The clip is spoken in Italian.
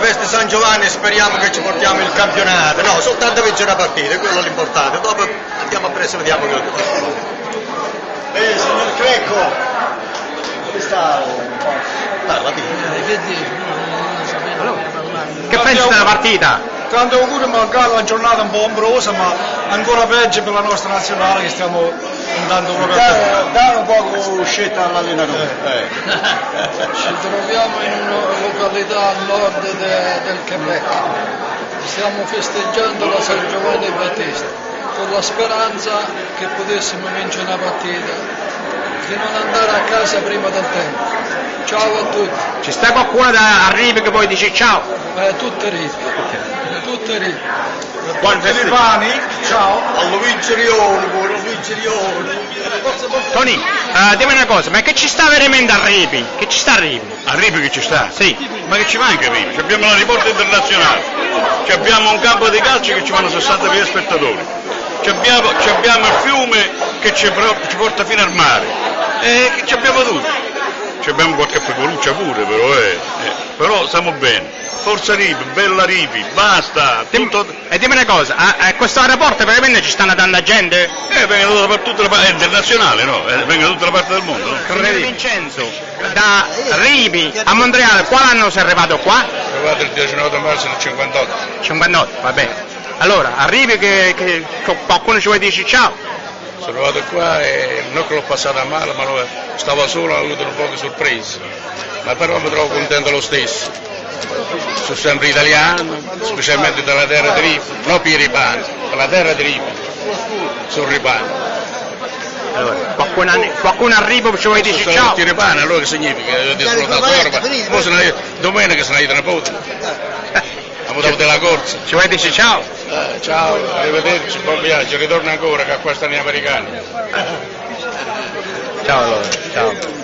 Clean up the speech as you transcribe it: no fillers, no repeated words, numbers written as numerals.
festa di San Giovanni e speriamo che ci portiamo il campionato. No, soltanto vincere una partita, quello è l'importante. Dopo andiamo a presso e vediamo che... signor Crecco, dove sta? Parla, Che pensi della partita? Tanto auguri, magari una giornata un po' ombrosa, ma ancora peggio per la nostra nazionale che stiamo andando proprio a dare un po' uscita all'allenatore. Ci troviamo in una località a nord del Quebec. Stiamo festeggiando la San Giovanni Battista con la speranza che potessimo vincere una partita, di non andare a casa prima del tempo. Ciao a tutti. Ci sta qualcuno da arrivi che poi dice ciao? Tutte ride. Tutte ride. Buon Filipani, ciao. A Luigi Rione, buon Luigi Rione. Tony, dimmi una cosa, ma che ci sta veramente a Ripi? Che ci sta a Ripi? A Ripi che ci sta? Sì. Ma che ci manca a Ripi? Abbiamo la riporta internazionale, abbiamo un campo di calcio che ci vanno 60.000 spettatori, abbiamo il fiume che ci porta fino al mare, e che abbiamo tutto. Abbiamo qualche pecoruccia pure, però stiamo bene. Forza Ripi, bella Ripi, basta. Tutto... E dimmi una cosa, a questo aeroporto veramente ci stanno tanta gente? Vengono da tutte le parti, è internazionale, no? Vengono da tutte le parti del mondo. Correde Vincenzo, da Ripi a Montreal, quale anno sei arrivato qua? Sono arrivato il 19 marzo del 58. 58, va bene. Allora, arrivi che qualcuno ci vuole dire ciao? Sono arrivato qua e non che l'ho passata male, ma stavo solo, ho avuto un po' di sorpresa, ma però mi trovo contento lo stesso. Sono sempre italiano, specialmente dalla terra di Ripi, non più Ripani, dalla terra di Ripi, sono Ripani. Allora, qualcuno arriva ci vuole dire ciao? Sono Ripani, allora che significa? Domenica se ne ha nipote. Abbiamo dato della corsa. Ci vuoi dire ciao? Ciao, arrivederci, buon viaggio, ritorno ancora che qua stanno gli americani. Ciao allora, ciao.